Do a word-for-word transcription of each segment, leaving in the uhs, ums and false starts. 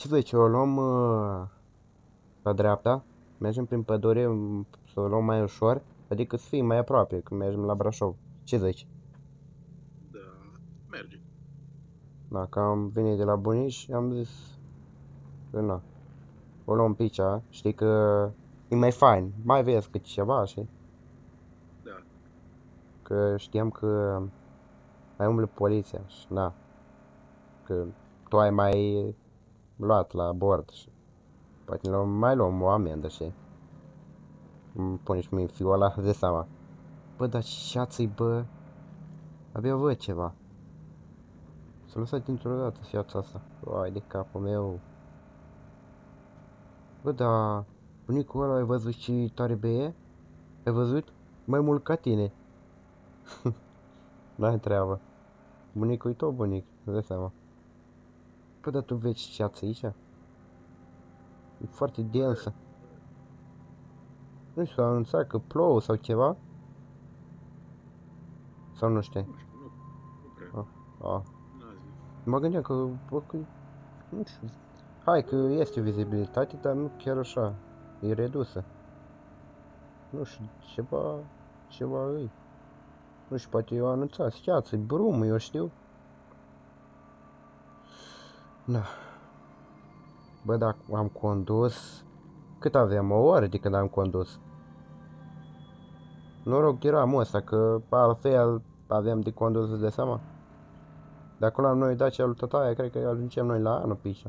Ce zici, o luăm uh, la dreapta, mergem prin pădure, m, să o luăm mai ușor, adică să fim mai aproape când mergem la Brașov. Ce zici? Da, merge. Dacă am venit de la bunici și am zis că na, o luăm pe aici, știi că e mai fain, mai vezi câte ceva, știi? Da. Că știam că mai umblă poliția și na, că tu ai mai luat la bord și poate ne luăm, mai luăm o amendă, știi? Îmi pune și mie fiul ăla de seama. Bă, dar șață-i, bă, abia văd ceva. S-a lăsat dintr-o dată șața asta. Uai de capul meu. Bă, dar bunicul ăla ai văzut ce tare beie? Ai văzut? Mai mult ca tine. N-ai treabă. Bunicul e tot bunic, îți dai seama. Bă, dar tu vezi șață aici? E foarte Văd, densă. văd. Nu știu, s-a anunțat că plouă sau ceva? Sau nu știi? Nu știu, nu, nu prea. Ah, ah. N-a zis. Mă gândeam că, bă, că, nu știu. Hai că este vizibilitate, dar nu chiar așa. E redusă. Nu știu, ceva, ceva îi. Nu știu, poate eu anunțat schiață, brum, eu știu. Na, bă, dacă am condus, cât aveam, o oră de când am condus. Noroc de ramul ăsta, că altfel aveam de condus de seama. De acolo am noi Dacia lui tătaia, cred că ajungem noi la anul pișa.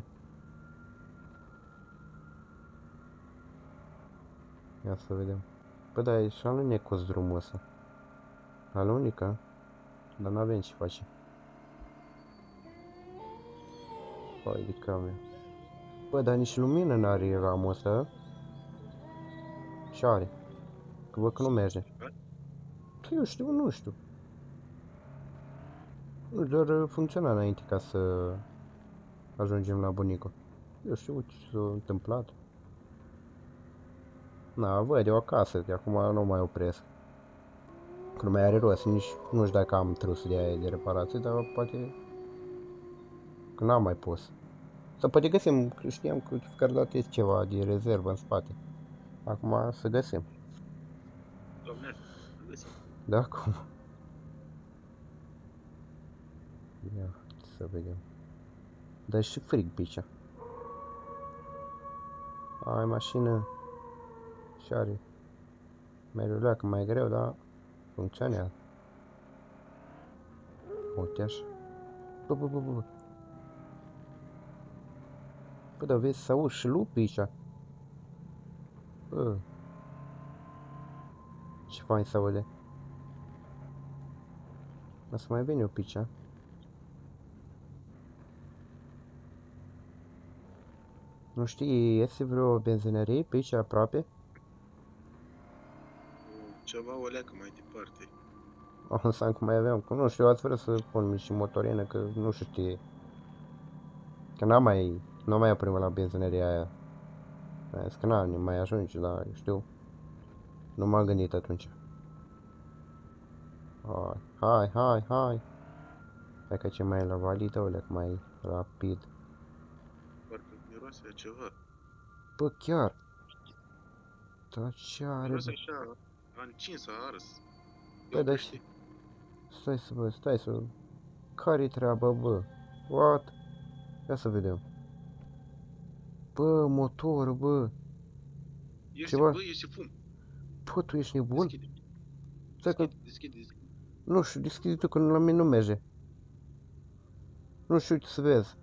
Ia să vedem. Bă, dar e și alunecos drumul ăsta. Alunecă, dar n-avem ce face. Hai de camera. Bă, dar nici lumină n-are ramul ăsta. Ce are? Că văd că nu merge. Schimbat? Păi eu știu, nu știu. Nu, doar funcționa înainte ca să ajungem la bunicul. Eu știu ce s-a întâmplat. Na, văd eu acasă, de acum nu mai opresc. Că nu mai are rost, nici nu știu dacă am trus de aia de reparație, dar poate că n-am mai pus. Sau poate găsim, că știam că fiecare dată este ceva de rezervă în spate. Acum să găsim. Doamne ajută, să găsim. Da, acum. Ia să vedem. Dar și frig pe aici. Ai mașină și are. Mereu că mai greu, dar funcționează. Uite așa. Bă, bă, bă, bă. Bă, dar vezi să auzi și lupi aici. Bă. Ce fain să aude. O să mai vine o picea. Nu știi, este vreo benzinărie pe aici aproape? Ceva o leacă mai departe. O să am cum mai aveam. Că nu știu, ați vrea să pun și motorină, că nu știu știe. Că n-am mai, nu mai oprim la benzinăria aia. Am zis că n-am, nu mai ajunge, dar știu. Nu m-am gândit atunci. Hai, hai, hai, hai. Hai că ce mai e la validă, o leacă mai rapid. Parcă miroase a ceva. Bă, chiar. Dar ce are, Miroase bă? așa, a încins, a ars. Ia Bă, dar și... oprește. Stai să văd, stai să... Care-i treaba, bă? What? Ia să vedem. Bă, motor, bă. Este, Ceva? bă, este fum. Bă, tu ești nebun? Deschide, Stai că... deschide, deschide, deschide. Nu știu, deschide tu că la mine nu merge. Nu știu ce să vezi.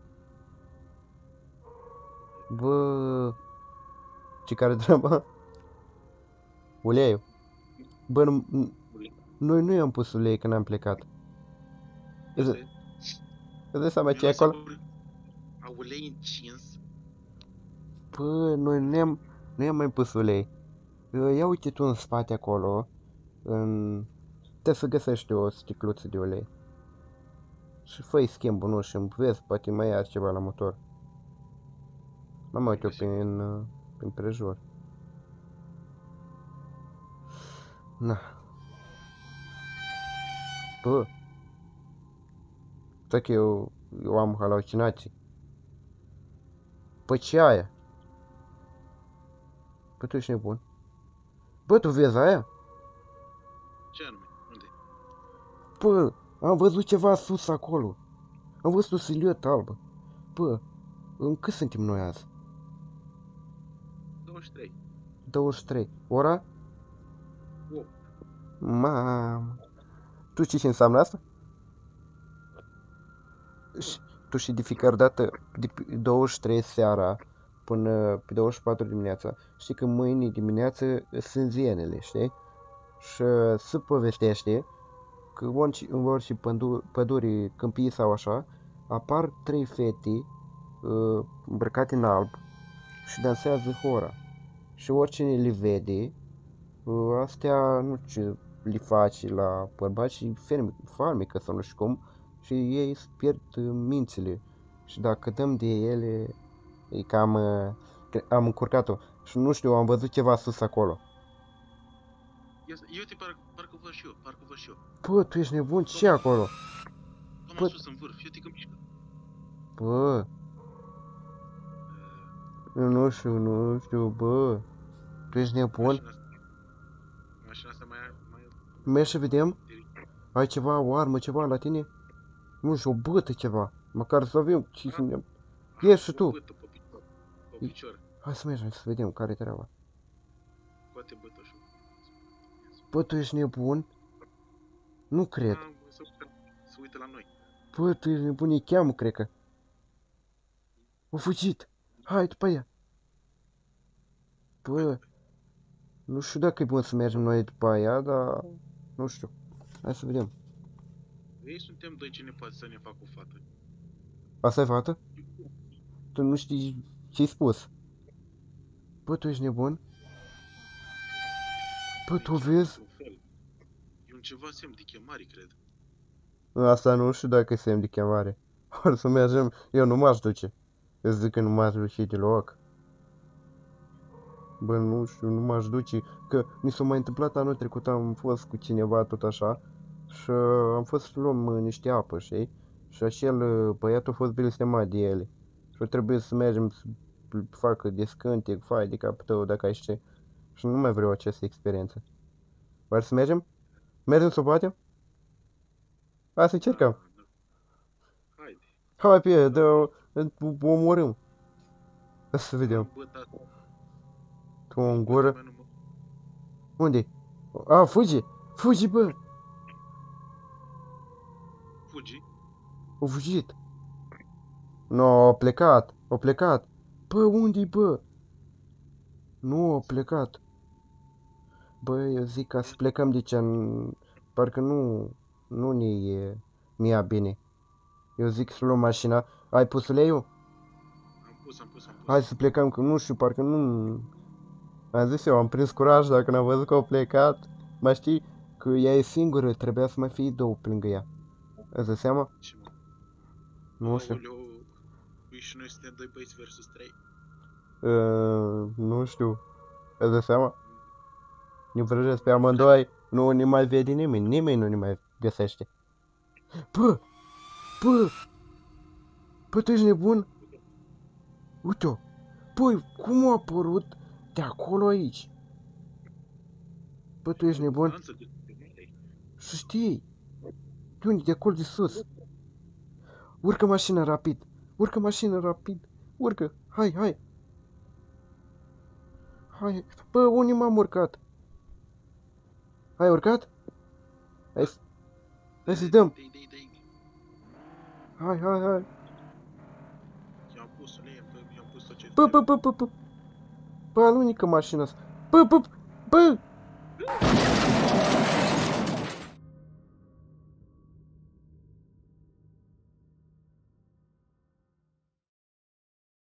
Bă... Ce care treaba? Uleiul. Bă, nu, Ulei. noi nu i-am pus ulei când am plecat. Îți Este, îți dai seama ce e miroase acolo? ul- a ulei încins. Bă, noi nu i-am, nu i-am mai pus ulei. Ia uite tu în spate acolo. În... Trebuie să găsești o sticluță de ulei. Și fă-i schimbul, nu, și vezi, poate mai ai ceva la motor. Mă mai uite eu Găsim. prin, uh, prin prejur. Na, bă, stai că eu, eu am halucinații. Păi ce aia? Bă, tu ești nebun. Bă, tu vezi aia? Ce anume? Unde? Bă, am văzut ceva sus acolo. Am văzut o siluetă albă. Bă, în cât suntem noi azi? douăzeci și trei. douăzeci și trei. Ora? opt. Mamă. Tu știi ce înseamnă asta? Și- Tu știi de fiecare dată, de douăzeci și trei seara până pe douăzeci și patru dimineața, știi că mâine dimineață sunt zienele, știi? Și se povestește că orice, în orice pădu- păduri, câmpii sau așa, apar trei fete uh, îmbrăcate în alb și dansează hora. Și oricine le vede, uh, astea, nu știu ce le face la bărbați și ferme, farmică sau nu știu cum, și ei îți pierd uh, mințile. Și dacă dăm de ele, e cam... Uh, că am încurcat-o. Și nu știu, am văzut ceva sus acolo. Ia, ia uite, parcă, parcă văd și eu, parcă văd și eu. Bă, tu ești nebun? Ce e acolo? Am Bă. sus în vârf, uite că mișcă. Bă, Uh, nu știu, nu știu, bă. Tu ești nebun? mașina asta, mașina asta mai, mai Mergi să vedem? Ai ceva, o armă, ceva la tine? Nu știu, o bătă ceva. Măcar să avem ce să ne... Ieși și tu. Bătă pe picior. Pe picior. Hai să mergem să vedem care-i treaba. Scoate bătășul. Bă, tu ești nebun? Nu cred. Ah, să, să uită la noi. Bă, tu ești nebun, îi cheamă, cred că. O fugit. Hai după ea. Bă, nu știu dacă e bun să mergem noi după ea, dar... Nu știu. Hai să vedem. Ei suntem doi, cine poate să ne facă o fată? Asta e fată? Tu nu știi ce-ai spus. Bă, tu ești nebun? Bă, tu vezi? Un fel. E un ceva semn de chemare, cred. Asta nu știu dacă e semn de chemare. Or să mergem, eu nu m-aș duce. Eu zic că nu m-aș duce deloc. Bă, nu știu, nu m-aș duce. Că mi s-a mai întâmplat anul trecut, am fost cu cineva tot așa. Și am fost să luăm uh, niște apă, știi? Și acel uh, băiat a fost blestemat de ele. Și trebuie să mergem să facă descânte, fai de capul tău, dacă ai ști. Și nu mai vreau această experiență. Oare să mergem? Mergem să o batem? Hai să încercăm. Haide. Hai pe ea, dă, o omorâm. Hai să vedem. Bătat. Tu în gură. Bătat, nu mă- Unde? A, fugi! Fugi, bă! Fugi. A fugit. Nu, a plecat. A plecat. Bă, unde bă? Nu, a plecat. Bă, eu zic ca să plecăm de ce parcă nu, nu ne e mi-a bine. Eu zic să luăm mașina. Ai pus uleiul? Am pus, am pus, am pus. Hai să plecăm, că nu știu, parcă nu... Am zis eu, am prins curaj dacă n-am văzut că au plecat. Mai știi că ea e singură, trebuia să mai fie două pe lângă ea. Îți dai seama? Ce mă? Nu știu. Aoleu, păi și noi suntem doi băieți versus trei. Uh, nu știu. Îți dai seama? Ne vrăjesc pe amândoi, nu ne mai vede nimeni, nimeni nu ne mai găsește. Bă! Bă! Bă, tu ești nebun? Uite-o! Băi, cum a apărut de acolo aici? Bă, tu ești nebun? Lanță de mare. Să știi! De unde? De acolo de sus! Urcă mașina rapid! Urcă mașina rapid! Urcă! Hai, hai! Hai! Bă, unde m-am urcat? Ai urcat? Hai, să- hai să-i dăm! Dei, dei, dei. Hai, hai, hai! I-am pus ulei, i-am pus tot ce Bă, bă, bă, bă, bă! Bă, alunică mașina asta! Bă, bă, bă!